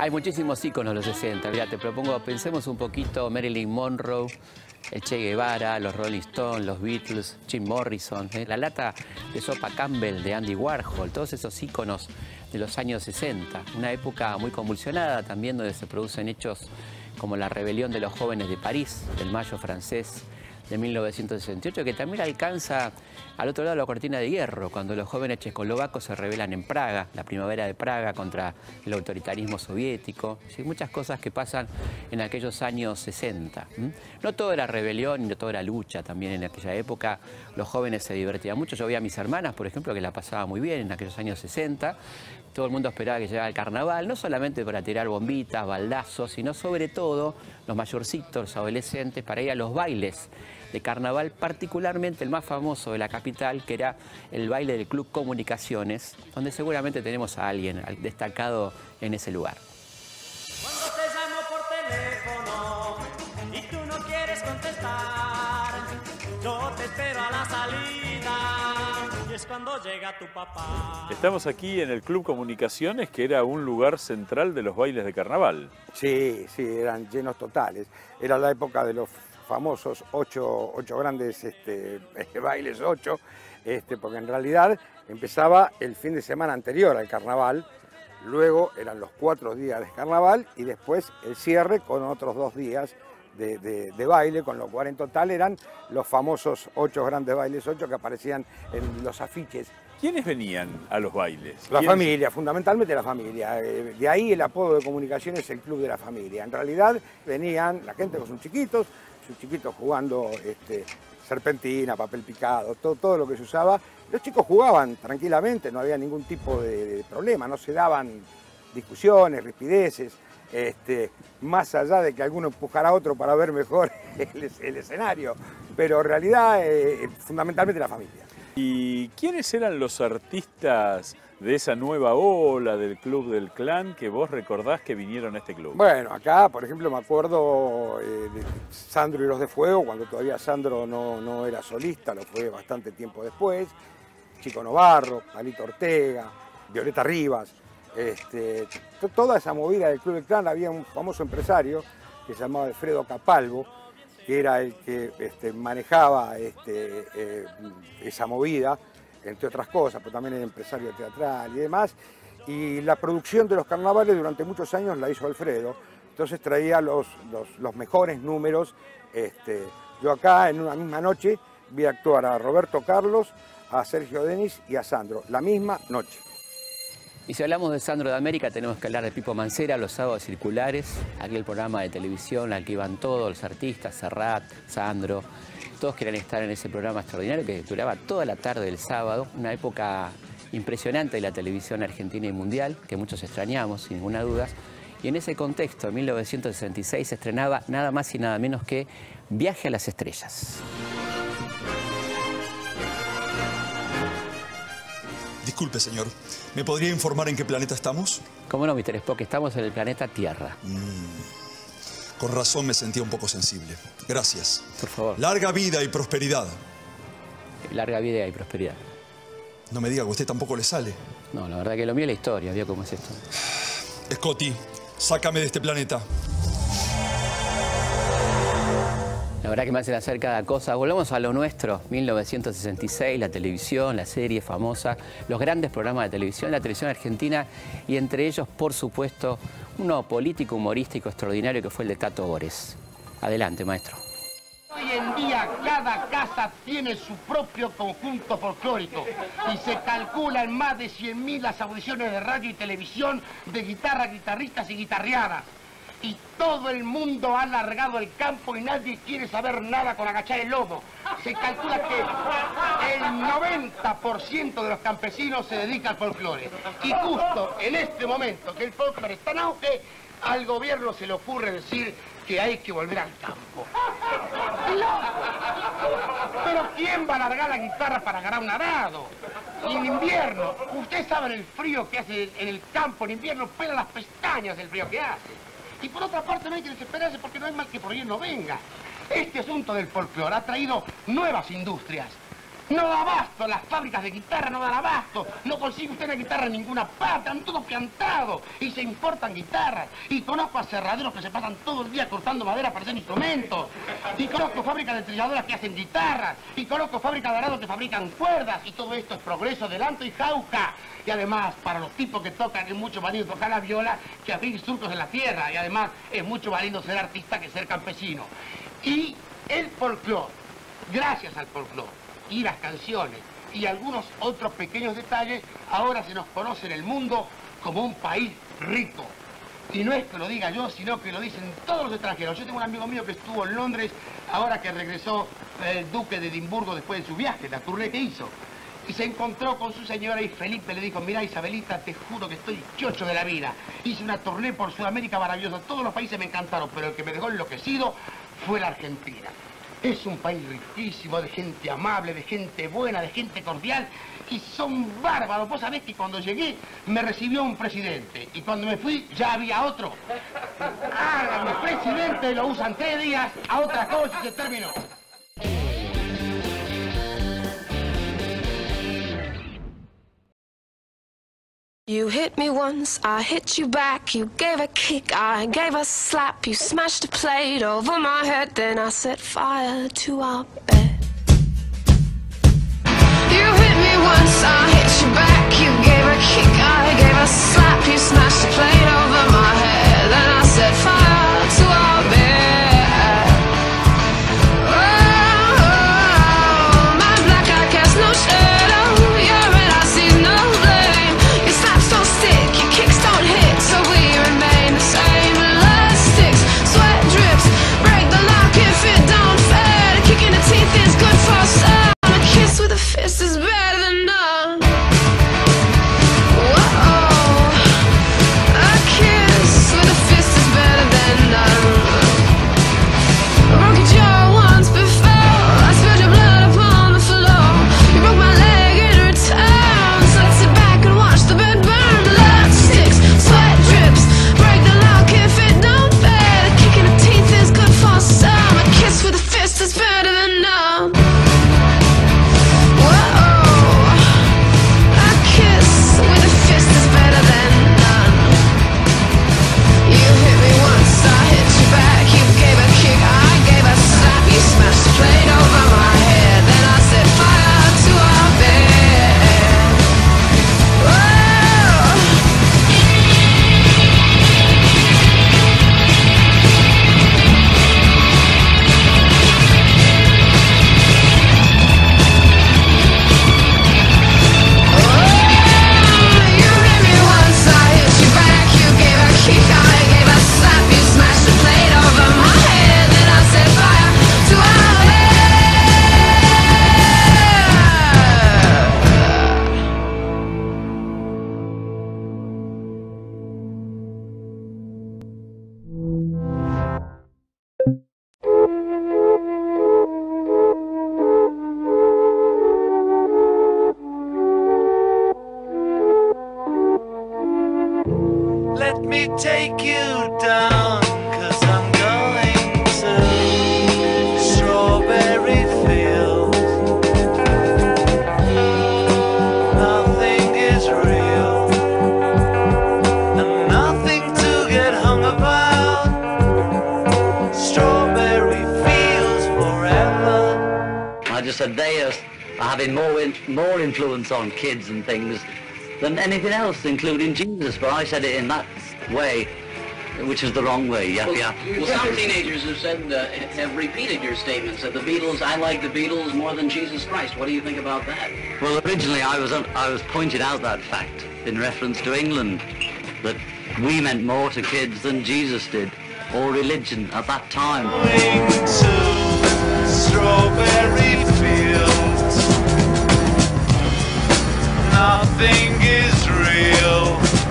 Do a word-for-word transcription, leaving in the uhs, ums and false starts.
Hay muchísimos íconos de los sesenta. Mira, te propongo, pensemos un poquito Marilyn Monroe, el Che Guevara, los Rolling Stones, los Beatles, Jim Morrison, ¿eh? La lata de sopa Campbell de Andy Warhol, todos esos íconos de los años sesenta. Una época muy convulsionada también donde se producen hechos como la rebelión de los jóvenes de París, del Mayo francés de mil novecientos sesenta y ocho, que también alcanza al otro lado de la cortina de hierro, cuando los jóvenes checoslovacos se rebelan en Praga, la primavera de Praga contra el autoritarismo soviético. ¿Sí? Muchas cosas que pasan en aquellos años sesenta. ¿Mm? No todo era rebelión, no todo era lucha también en aquella época. Los jóvenes se divertían mucho. Yo veía a mis hermanas, por ejemplo, que la pasaba muy bien en aquellos años sesenta. Todo el mundo esperaba que llegara el carnaval, no solamente para tirar bombitas, baldazos, sino sobre todo los mayorcitos, los adolescentes, para ir a los bailes de carnaval, particularmente el más famoso de la capital, que era el baile del Club Comunicaciones, donde seguramente tenemos a alguien destacado en ese lugar. Cuando te llamo por teléfono y tú no quieres contestar, yo te espero a la salida y es cuando llega tu papá. Estamos aquí en el Club Comunicaciones, que era un lugar central de los bailes de carnaval. Sí, sí, eran llenos totales. Era la época de los famosos ocho, ocho grandes este, bailes, ocho, este, porque en realidad empezaba el fin de semana anterior al carnaval, luego eran los cuatro días de carnaval y después el cierre con otros dos días de, de, de baile, con lo cual en total eran los famosos ocho grandes bailes, ocho que aparecían en los afiches. ¿Quiénes venían a los bailes? La ¿Quiénes? familia, fundamentalmente la familia. De ahí el apodo de Comunicaciones, el Club de la Familia. En realidad venían la gente con sus chiquitos, sus chiquitos jugando este, serpentina, papel picado, todo, todo lo que se usaba. Los chicos jugaban tranquilamente, no había ningún tipo de, de problema, no se daban discusiones, rispideces, este, más allá de que alguno empujara a otro para ver mejor el, el escenario. Pero en realidad, eh, fundamentalmente la familia. ¿Y quiénes eran los artistas de esa nueva ola del Club del Clan que vos recordás que vinieron a este club? Bueno, acá, por ejemplo, me acuerdo eh, de Sandro y los de Fuego, cuando todavía Sandro no, no era solista, lo fue bastante tiempo después. Chico Novarro, Palito Ortega, Violeta Rivas. Este, toda esa movida del Club del Clan. Había un famoso empresario que se llamaba Alfredo Capalvo, que era el que este, manejaba este, eh, esa movida, entre otras cosas, pero también era empresario teatral y demás. Y la producción de los carnavales durante muchos años la hizo Alfredo, entonces traía los, los, los mejores números. Este, yo acá en una misma noche vi actuar a Roberto Carlos, a Sergio Denis y a Sandro, la misma noche. Y si hablamos de Sandro de América, tenemos que hablar de Pipo Mancera, los sábados circulares, aquel programa de televisión al que iban todos los artistas, Serrat, Sandro, todos querían estar en ese programa extraordinario que duraba toda la tarde del sábado, una época impresionante de la televisión argentina y mundial, que muchos extrañamos, sin ninguna duda. Y en ese contexto, en mil novecientos sesenta y seis, se estrenaba nada más y nada menos que Viaje a las Estrellas. Disculpe, señor. ¿Me podría informar en qué planeta estamos? Cómo no, mister Spock, estamos en el planeta Tierra. Mm, con razón me sentía un poco sensible. Gracias. Por favor. Larga vida y prosperidad. Larga vida y prosperidad. No me diga que a usted tampoco le sale. No, la verdad que lo mío es la historia, ¿vio cómo es esto? Scotty, sácame de este planeta. La verdad que me hacen hacer cada cosa. Volvamos a lo nuestro, mil novecientos sesenta y seis, la televisión, la serie famosa, los grandes programas de televisión, la televisión argentina y entre ellos, por supuesto, uno político humorístico extraordinario que fue el de Tato Bores. Adelante, maestro. Hoy en día cada casa tiene su propio conjunto folclórico y se calculan más de cien mil las audiciones de radio y televisión de guitarras, guitarristas y guitarreadas. Y todo el mundo ha largado el campo y nadie quiere saber nada con agachar el lomo. Se calcula que el noventa por ciento de los campesinos se dedica al folclore. Y justo en este momento que el folclore está en auge, al gobierno se le ocurre decir que hay que volver al campo. Pero ¿quién va a largar la guitarra para agarrar un arado? Y en invierno, ustedes saben el frío que hace en el campo, en invierno pelan las pestañas del frío que hace. Y por otra parte no hay que desesperarse porque no hay mal que por ahí no venga. Este asunto del folclore ha traído nuevas industrias. No da abasto, las fábricas de guitarra no dan abasto. No consigue usted una guitarra en ninguna parte, han todos piantados y se importan guitarras. Y conozco a cerraderos que se pasan todo el día cortando madera para hacer instrumentos. Y conozco fábricas de trilladoras que hacen guitarras. Y conozco fábricas de arados que fabrican cuerdas. Y todo esto es progreso, adelanto y jauja. Y además, para los tipos que tocan, es mucho más lindo tocar la viola que abrir surcos en la tierra. Y además, es mucho más lindo ser artista que ser campesino. Y el folclore, gracias al folclore, y las canciones y algunos otros pequeños detalles, ahora se nos conoce en el mundo como un país rico. Y no es que lo diga yo, sino que lo dicen todos los extranjeros. Yo tengo un amigo mío que estuvo en Londres ahora que regresó el duque de Edimburgo después de su viaje, la tournée que hizo. Y se encontró con su señora y Felipe le dijo, mira Isabelita, te juro que estoy chocho de la vida. Hice una tournée por Sudamérica maravillosa, todos los países me encantaron, pero el que me dejó enloquecido fue la Argentina. Es un país riquísimo, de gente amable, de gente buena, de gente cordial, y son bárbaros. Vos sabés que cuando llegué me recibió un presidente, y cuando me fui ya había otro. Háganme presidente, lo usan tres días, a otra cosa y se terminó. You hit me once, I hit you back. You gave a kick, I gave a slap. You smashed a plate over my head, then I set fire to our bed. You hit me once, I hit you back. You gave a kick, I gave a slap. You smashed a plate over my head, then I set fire to our bed. Oh, oh, my black eye casts no shadow. Your red eye sees no blame. Your slaps don't stick, your kicks don't hit, so we remain the same. Blood sticks, sweat drips, break the lock if it don't fit. A kick in the teeth is good for some. A kiss with a fist is better than none. Whoa, a kiss with a fist is better than none. I broke your jaw once before, I spilled your blood upon the floor. You broke my leg in return, so let's sit back and watch the bed burn. Blood sticks, sweat drips, break the lock if it don't fit. A kick in the teeth is good for some. A kiss with a fist is better than none. Whoa, a kiss with a fist is better than none. You hit me once, I hit you back. You gave a kick, I gave a slap. You smashed the plate over my head, then I set fire to our bed. Whoa. You hit me once, I hit you back. You gave a kick, I gave a slap. You smashed the plate over my head, then I set fire to our bed. Let me take you down, cause I'm going to strawberry fields. Nothing is real, and nothing to get hung about. Strawberry fields forever. I just said they are having more in, more influence on kids and things than anything else, including Jesus. But I said it in that way, which is the wrong way. Yeah, yeah. Well, some teenagers have said, uh, have repeated your statements that the Beatles, I like the Beatles more than Jesus Christ. What do you think about that? Well, originally I was I was pointed out that fact in reference to England, that we meant more to kids than Jesus did, or religion at that time. Going to strawberry fields. Nothing is real.